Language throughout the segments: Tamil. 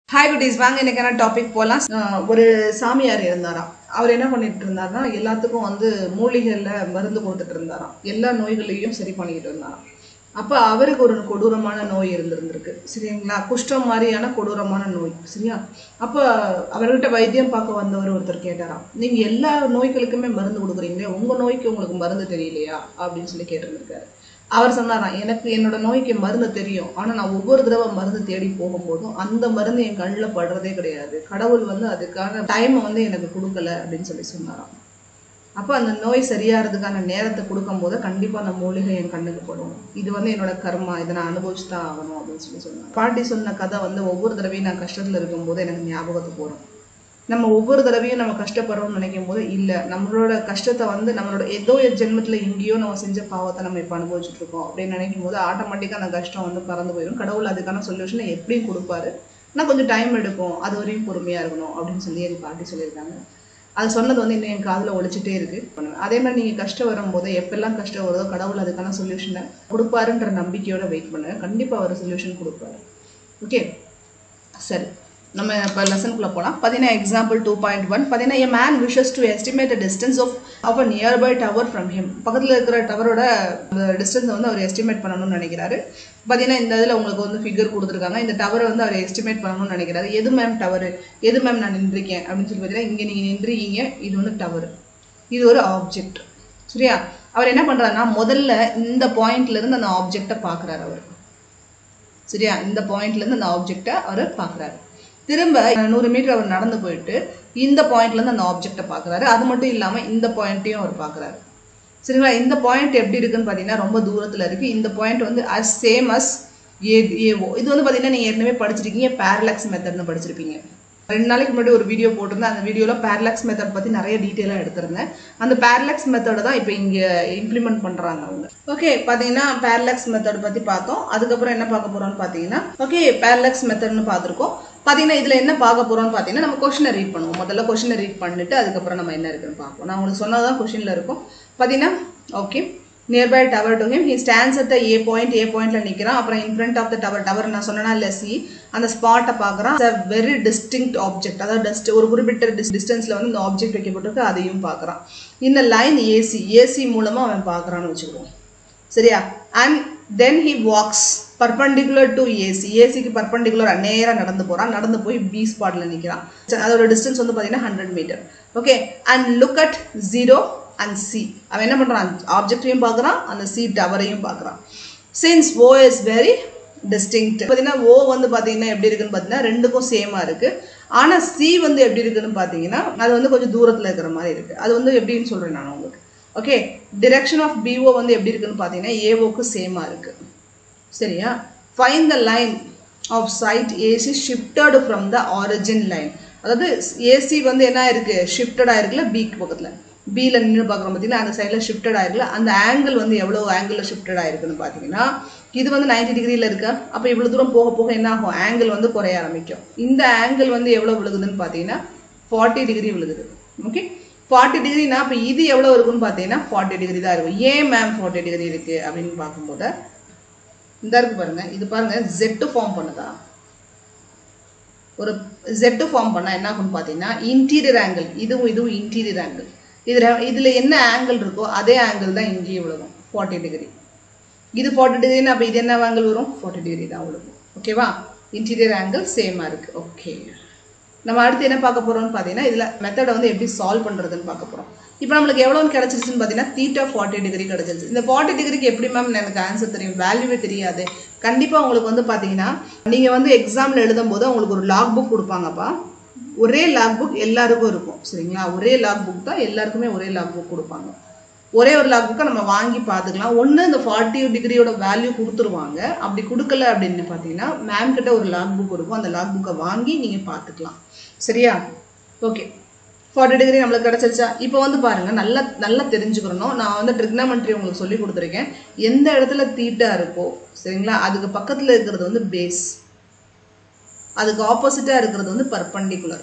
Hi goodies, வாங்க இன்னைக்கான டாபிக் போலாம். ஒரு சாமியார் இருந்தாராம். அவர் என்ன பண்ணிட்டு இருந்தாருன்னா எல்லாத்துக்கும் மூலிகையில மருந்து கொடுத்துட்டு இருந்தாராம். எல்லா நோய்களையும் சரி பண்ணிட்டு இருந்தாராம். அப்ப அவருக்கு ஒரு கொடூரமான நோய் இருந்திருக்கு. சரிங்களா? குஷ்டம் மாதிரியான கொடூரமான நோய். சரியா? அப்ப அவர்கிட்ட வைத்தியம் பார்க்க வந்தவர் ஒருத்தர் கேட்டாராம், நீங்க எல்லா நோய்களுக்குமே மருந்து கொடுக்குறீங்களே, உங்க நோய்க்கு உங்களுக்கு மருந்து தெரியலையா அப்படின்னு சொல்லி கேட்டிருந்திருக்காரு. அவர் சொன்னாராம், எனக்கு என்னோட நோய்க்கு மருந்து தெரியும், ஆனா நான் ஒவ்வொரு தடவை மருந்து தேடி போகும்போதும் அந்த மருந்து என் கண்ணில் படுறதே கிடையாது. கடவுள் அதுக்கான டைம் எனக்கு கொடுக்கல அப்படின்னு சொல்லி சொன்னாராம். அப்ப அந்த நோய் சரியாறதுக்கான நேரத்தை கொடுக்கும் போது கண்டிப்பா அந்த மூலிகை என் கண்ணுக்கு படும். இது என்னோட கர்மா, இதை நான் அனுபவிச்சுதான் ஆகணும் அப்படின்னு சொல்லி சொன்னாங்க. பாட்டி சொன்ன கதை ஒவ்வொரு தடவையும் நான் கஷ்டத்துல இருக்கும் போது எனக்கு ஞாபகத்துக்கு வரும். நம்ம ஒவ்வொரு தடவையும் நம்ம கஷ்டப்படுறோம்னு நினைக்கும் போது இல்ல, நம்மளோட கஷ்டத்தை நம்மளோட ஏதோ ஜென்மத்துல எங்கேயோ நம்ம செஞ்ச பாவத்தை நம்ம இப்ப அனுபவிச்சுட்டு இருக்கோம் அப்படின்னு நினைக்கும் போது ஆட்டோமேட்டிக்கா அந்த கஷ்டம் பறந்து போயிடும். கடவுள் அதுக்கான சொல்யூஷனை எப்படியும் கொடுப்பாரு. ஆனால் கொஞ்சம் டைம் எடுக்கும், அது வரையும் பொறுமையா இருக்கணும் அப்படின்னு சொல்லி என் பாட்டி சொல்லியிருக்காங்க. அது சொன்னது இன்னும் என் காதுல ஒழிச்சுட்டே இருக்கு. அதே மாதிரி நீங்க கஷ்டம் வரும்போது எப்பெல்லாம் கஷ்டம் வருதோ கடவுள் அதுக்கான சொல்யூஷனை கொடுப்பாருன்ற நம்பிக்கையோட வெயிட் பண்ணுங்க. கண்டிப்பா அவர் சொல்யூஷன் கொடுப்பாரு. ஓகே, சரி, நம்ம இப்போ லெசனுக்குள்ள போகலாம். பார்த்தீங்கன்னா எக்ஸாம்பிள் 2.1 பார்த்தீங்கன்னா a man wishes to estimate the distance of a nearby tower from him. பக்கத்தில் இருக்கிற டவரோட டிஸ்டன்ஸ் அவர் எஸ்டிமேட் பண்ணணும்னு நினைக்கிறாரு. பார்த்தீங்கன்னா இந்த இதில் உங்களுக்கு ஃபிகர் கொடுத்துருக்காங்க. இந்த டவரை அவர் எஸ்டிமேட் பண்ணணும்னு நினைக்கிறாரு. எது மேம் டவர், எது மேம் நான் நின்றுருக்கேன் அப்படின்னு சொல்லி பார்த்தீங்கன்னா இங்கே நீங்கள் நின்றுருக்கீங்க, இது டவர், இது ஒரு ஆப்ஜெக்ட். சரியா? அவர் என்ன பண்ணுறாருன்னா முதல்ல இந்த பாயிண்ட்ல இருந்து அந்த ஆப்ஜெக்டை பார்க்குறாரு அவர். சரியா? இந்த பாயிண்ட்ல இருந்து அந்த ஆப்ஜெக்டை அவர் பார்க்குறாரு. திரும்ப 100 மீட்டர் அவர் நடந்து போயிட்டு இந்த பாயிண்ட்ல இருந்து அந்த ஆப்ஜெக்டை பார்க்குறாரு. அது மட்டும் இல்லாமல் இந்த பாயிண்ட்டையும் அவர் பார்க்குறாரு. சரிங்களா? இந்த பாயிண்ட் எப்படி இருக்குன்னு பார்த்தீங்கன்னா ரொம்ப தூரத்தில் இருக்கு. இந்த point as same as AO. இது பார்த்தீங்கன்னா நீங்கள் ஏற்கனவே படிச்சிருக்கீங்க, பேரலாக்ஸ் மெத்தட்னு படிச்சிருப்பீங்க. 2 நாளைக்கு முன்னாடி ஒரு வீடியோ போட்டிருந்தேன். அந்த வீடியோவில் பேரலாக்ஸ் மெத்தட் பற்றி நிறைய டீட்டெயிலாக எடுத்திருந்தேன். அந்த பேரலாக்ஸ் மெத்தடை தான் இப்போ இங்கே இம்ப்ளிமெண்ட் பண்ணுறாங்க அவங்க. ஓகே, பார்த்தீங்கன்னா பேரலாக்ஸ் மெத்தட் பற்றி பார்த்தோம். அதுக்கப்புறம் என்ன பார்க்க போகிறோம்னு பார்த்தீங்கன்னா ஓகே பேரலாக்ஸ் மெத்தட்னு பார்த்துருக்கோம். பார்த்தீங்கன்னா இதில் என்ன பார்க்க போகிறோம்னு பார்த்தீங்கன்னா நம்ம கொஷினை ரீட் பண்ணுவோம். முதல்ல கொஷினை ரீட் பண்ணிட்டு அதுக்கப்புறம் நம்ம என்ன இருக்குன்னு பார்ப்போம். நான் உங்களுக்கு சொன்னதான் கொஷினில் இருக்கும். பார்த்தீங்கன்னா okay, nearby tower to him, he stands at the A pointல நிற்கிறான். அப்புறம் in front of the tower நான் சொன்னா இல்லை சி அந்த ஸ்பாட்டை பார்க்குறான். a very distinct object, அதாவது ஒரு குறிப்பிட்ட டிஸ்டன்ஸில் இந்த ஆப்ஜெக்ட் வைக்கப்பட்டிருக்கு, அதையும் பார்க்குறான். இந்த லைன் ஏசி மூலமாக அவன் பார்க்குறான்னு வச்சுக்குவோம். சரியா? And then he walks perpendicular to ஏசிக்கு பர்பண்டிகுலர் நேராக நடந்து போகிறான். நடந்து போய் பி ஸ்பாட்டில் நிற்கிறான். அதோட டிஸ்டன்ஸ் பார்த்தீங்கன்னா 100 metre. Okay, and look at 0 and C. அவன் என்ன பண்றான்? ஆப்ஜெக்டையும் பார்க்குறான், அந்த சி டவரையும் பார்க்குறான். Since O is very distinct. பார்த்தீங்கன்னா O பார்த்தீங்கன்னா எப்படி இருக்குன்னு பார்த்தீங்கன்னா ரெண்டுக்கும் சேமாக இருக்கு. ஆனால் C எப்படி இருக்குன்னு பார்த்தீங்கன்னா அது கொஞ்சம் தூரத்தில் இருக்கிற மாதிரி இருக்கு. அது எப்படின்னு சொல்றேன் நான் உங்களுக்கு. ஓகே, டிரெக்ஷன் ஆஃப் BO எப்படி இருக்குன்னு பார்த்தீங்கன்னா ஏஓக்கு சேமாக இருக்கு. சரியா? Find the line of sight AC shifted from the origin line. அதாவது ஏசி என்ன இருக்கு? ஷிஃப்டட் ஆயிருக்குல்ல பிக்கு பக்கத்தில். பியில் நின்று பார்க்குறோம் பார்த்தீங்கன்னா அந்த சைடில் ஷிஃப்டட் ஆயிருக்குல்ல. அந்த ஆங்கிள் எவ்வளோ ஆங்கிளில் ஷிஃப்டட் ஆயிருக்குன்னு பார்த்தீங்கன்னா இது 90 டிகிரியில் இருக்கா. அப்போ இவ்வளோ தூரம் போக போக என்ன ஆகும்? ஆங்கிள் குறைய ஆரம்பிக்கும். இந்த ஆங்கிள் எவ்வளோ விழுகுதுன்னு பார்த்தீங்கன்னா 40 டிகிரி விழுகுது. ஓகே, 40 டிகிரினா அப்போ இது எவ்வளோ இருக்குன்னு பார்த்தீங்கன்னா 40 டிகிரி தான் இருக்கும். ஏன் மேம் 40 டிகிரி இருக்கு அப்படின்னு பார்க்கும்போது இந்த இருக்கு பாருங்க. இது பாருங்க, Z ஃபார்ம் பண்ணுதா? ஒரு Z ஃபார்ம் பண்ணா என்ன ஆகும்னு பார்த்தீங்கன்னா இன்டீரியர் ஆங்கிள், இதுவும் இன்டீரியர் ஆங்கிள். இதுல என்ன ஆங்கிள் இருக்கோ அதே ஆங்கிள் தான் இங்கேயும் விழுகும், 40 டிகிரி. இது 40 டிகிரினா அப்போ இது என்ன ஆங்கிள் வரும்? 40 டிகிரி தான் விழுகும். ஓகேவா? இன்டீரியர் ஆங்கிள் சேமா இருக்கு. ஓகே, நம்ம அடுத்து என்ன பார்க்க போறோம்னு பார்த்தீங்கன்னா இதுல மெத்தடை எப்படி சால்வ் பண்றதுன்னு பார்க்க போறோம். இப்போ நம்மளுக்கு எவ்வளோன்னு கிடைச்சிருச்சுன்னு பார்த்தீங்கன்னா தீட்டா 40 டிகிரி கிடைச்சிருச்சு. இந்த 40 டிகிரிக்கு எப்படி மேம் எனக்கு ஆன்சர் தெரியும்? வேல்யூவே தெரியாது. கண்டிப்பாக உங்களுக்கு பார்த்தீங்கன்னா நீங்கள் எக்ஸாமில் எழுதும் போது உங்களுக்கு ஒரு லாக் புக் கொடுப்பாங்கப்பா. ஒரே லாக் புக் எல்லாருக்கும் இருக்கும். சரிங்களா? ஒரே லாக் புக் தான் எல்லாருக்குமே ஒரே லாக் புக் கொடுப்பாங்க. ஒரே ஒரு லாக் புக்கை நம்ம வாங்கி பார்த்துக்கலாம். ஒன்று இந்த 40 டிகிரியோட வேல்யூ கொடுத்துருவாங்க. அப்படி கொடுக்கல அப்படின்னு பார்த்தீங்கன்னா மேம் கிட்ட ஒரு லாக் புக் இருக்கும். அந்த லாக் புக்கை வாங்கி நீங்கள் பார்த்துக்கலாம். சரியா? ஓகே, 40 டிகிரி நம்மளுக்கு கிடைச்சிருச்சா? இப்போ பாருங்க, நல்லா தெரிஞ்சுக்கணும். நான் ட்ரிக்னாமெட்ரி உங்களுக்கு சொல்லி கொடுத்துருக்கேன். எந்த இடத்துல தீட்டா இருக்கோ சரிங்களா, அதுக்கு பக்கத்தில் இருக்கிறது பேஸ், அதுக்கு ஆப்போசிட்டா இருக்கிறது பர்பண்டிகுலர்.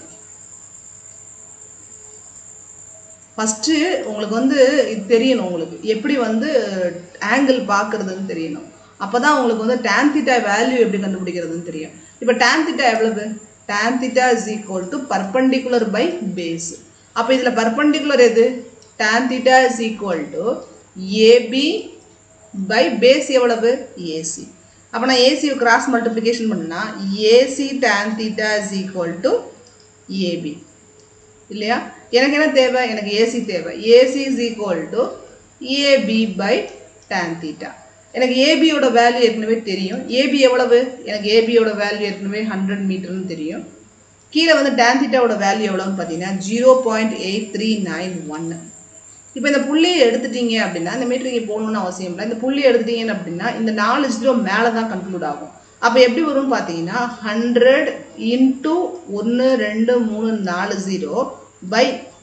ஃபர்ஸ்ட் உங்களுக்கு இது தெரியணும். உங்களுக்கு எப்படி ஆங்கிள் பார்க்கறதுன்னு தெரியணும். அப்பதான் உங்களுக்கு tan θ வேல்யூ எப்படி கண்டுபிடிக்கிறதுன்னு தெரியும். இப்போ tan θ எவ்வளவு? tan theta is equal to perpendicular by base. அப்ப இதுல perpendicular எது? tan theta is equal to AB by base எவ்வளவு? AC. அப்ப நான் AC cross multiplication பண்ணா AC tan theta is equal to AB. இல்லையா? எனக்கு என்ன தேவை? எனக்கு AC தேவை. AC is equal to AB by tan theta. எனக்கு AB யோட வேல்யூ ஏற்கனவே தெரியும். AB எவ்வளவு? எனக்கு AB யோட வேல்யூ ஏற்கனவே 100 மீட்டர்னு தெரியும். கீழ வந்து tan theta யோட வேல்யூ எவ்வளவுன்னு பாத்தீங்கன்னா 0.8391. இப்போ இந்த புள்ளியை எடுத்துட்டீங்க அப்படின்னா இந்த மீட்டர் இங்க போடணும்னு அவசியம் இல்லை. இந்த புள்ளியை எடுத்துட்டீங்க அப்படின்னா இந்த 4 ஜீரோ மேல தான் கன்க்ளூட் ஆகும். அப்ப எப்படி வரும்னு பாத்தீங்கன்னா 100 into 1 2 3 4 0 by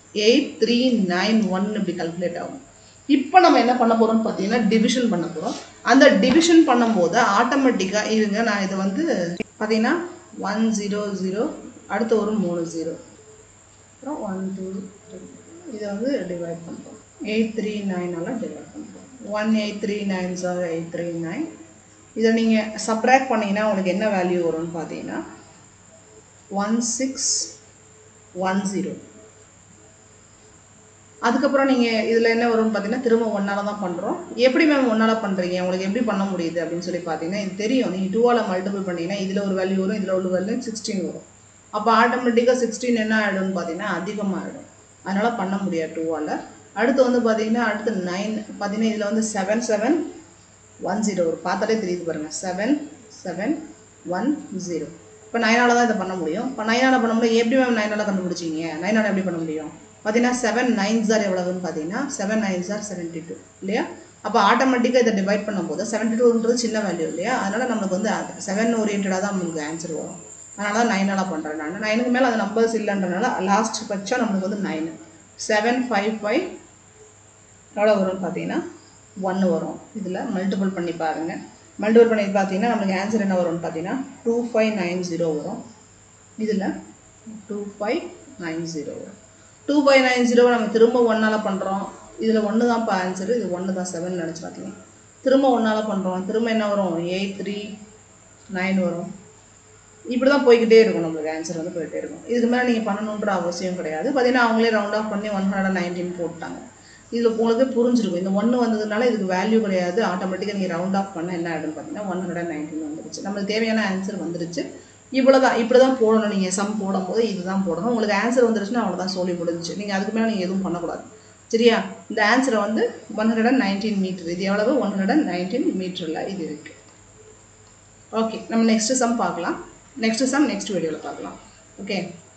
8391 இப்படி கால்குலேட் ஆகும். இப்போ நம்ம என்ன பண்ண போறோம்னு பாத்தீங்கன்னா டிவிஷன் பண்ண போறோம். அந்த டிவிஷன் பண்ணும்போது ஆட்டோமேட்டிக்கா இருங்க நான் இத வந்து பாத்தீங்கன்னா 100 அடுத்து ஒரு 30 அப்புறம் 1 2 3 இத வந்து டிவைட் பண்றோம். 839 ஆல டிவைட் பண்றோம். 1839 are 839. இத நீங்க சப்ட்ராக்ட் பண்ணீங்கன்னா உங்களுக்கு என்ன வேல்யூ வரும்னு பாத்தீங்கன்னா 1610. அதுக்கப்புறம் நீங்க இதுல என்ன வரும்னு பாத்தீங்கன்னா திரும்ப 1 ஆல தான் பண்றோம். எப்படி மேம் 1 ஆல பண்றீங்க? உங்களுக்கு எப்படி பண்ண முடியுது அப்படின்னு சொல்லி பாத்தீங்கன்னா இது தெரியும். நீங்க 2 ஆல மல்டிபிள் பண்ணீங்கன்னா இதுல ஒரு வேல்யூ வரும், இதுல ஒரு வேல்யூ 16 வரும். அப்ப ஆட்டோமேட்டிக்கா 16 என்ன ஆயிடும்னு பாத்தீங்கன்னா அதிகமா ஆயிடும். அதனால பண்ண முடியாது 2 ஆல. அடுத்து வந்து பாத்தீங்கன்னா அடுத்து 9 பாத்தீங்கன்னா இதுல வந்து 7710 வரும். பார்த்தாலே தெரியுது பாருங்க 7710. இப்ப 9 ஆல தான் இத பண்ண முடியும். இப்ப 9 ஆல பண்ண முடியும். எப்படி மேம் 9 ஆல கண்டுபிடிச்சீங்க? 9 ஆல எப்படி பண்ண முடியும்? பாத்தீங்கன்னா 7 9s are எவ்வளவுன்னு பாத்தீங்கன்னா 7 9s are 72 இல்லையா? அப்ப ஆட்டோமேட்டிக்கா இத டிவைட் பண்ணும்போது 72ன்றது சின்ன வேல்யூ இல்லையா? அதனால நமக்கு வந்து 7 ஓரியன்டடா தான் நமக்கு ஆன்சர் வரும். அதனால தான் 9 ஆல பண்றேன் நான். 9க்கு மேல அந்த நம்பர்ஸ் இல்லன்றனால லாஸ்ட் பட்சம் நமக்கு வந்து 9. 755 எவ்வளவு வரும்னு பாத்தீங்கன்னா 1 வரும். இதுல மல்டிபிள் பண்ணி பாருங்க. மல்டிபிள் பண்ணி பாத்தீங்கன்னா நமக்கு ஆன்சர் என்ன வரும்னு பாத்தீங்கன்னா 2590 வரும். இதுல 2590 வரும். 2590 நம்ம திரும்ப 1 ஆல பண்றோம். இதுல 1 தான் ஆன்சர். இது 1 தான் 7 நினைச்சாதீங்க. திரும்ப 1 ஆல பண்றோம். திரும்ப என்ன வரும்? 839 வரும். இப்படி தான் போயிட்டே இருக்கும். நமக்கு ஆன்சர் வந்து போயிட்டே இருக்கும். இதுக்கு மேல நீங்க பண்ணணும்ன்ற அவசியம் கிடையாது. பாத்தீங்கன்னா அவங்களே ரவுண்ட் ஆஃப் பண்ணி 119 போட்டாங்க. இதுல உங்களுக்கு புரிஞ்சிருக்கும். இந்த 1 வந்ததுனால இதுக்கு வேல்யூ கிடையாது. ஆட்டோமேட்டிக்கா நீங்க ரவுண்ட் ஆஃப் பண்ண என்ன ஆயிடும் பாத்தீங்கன்னா 119 வந்துருச்சு. நமக்கு தேவையான ஆன்சர் வந்துருச்சு. இவ்வளவுதான். இப்படிதான் போடணும். நீங்க சம் போடும்போது இதுதான் போடணும். உங்களுக்கு ஆன்சர் வந்துருச்சுன்னா அவ்வளவுதான் சொல்லி முடிஞ்சுச்சு. நீங்க அதுக்கு மேல நீங்க எதுவும் பண்ணக்கூடாது. சரியா? இந்த ஆன்சர் வந்து 119 மீட்டர். இது எவ்வளவு? 119 மீட்டர்ல இது இருக்கு. ஓகே, நம்ம நெக்ஸ்ட் சம் பார்க்கலாம். நெக்ஸ்ட் சம் நெக்ஸ்ட் வீடியோல பார்க்கலாம். ஓகே.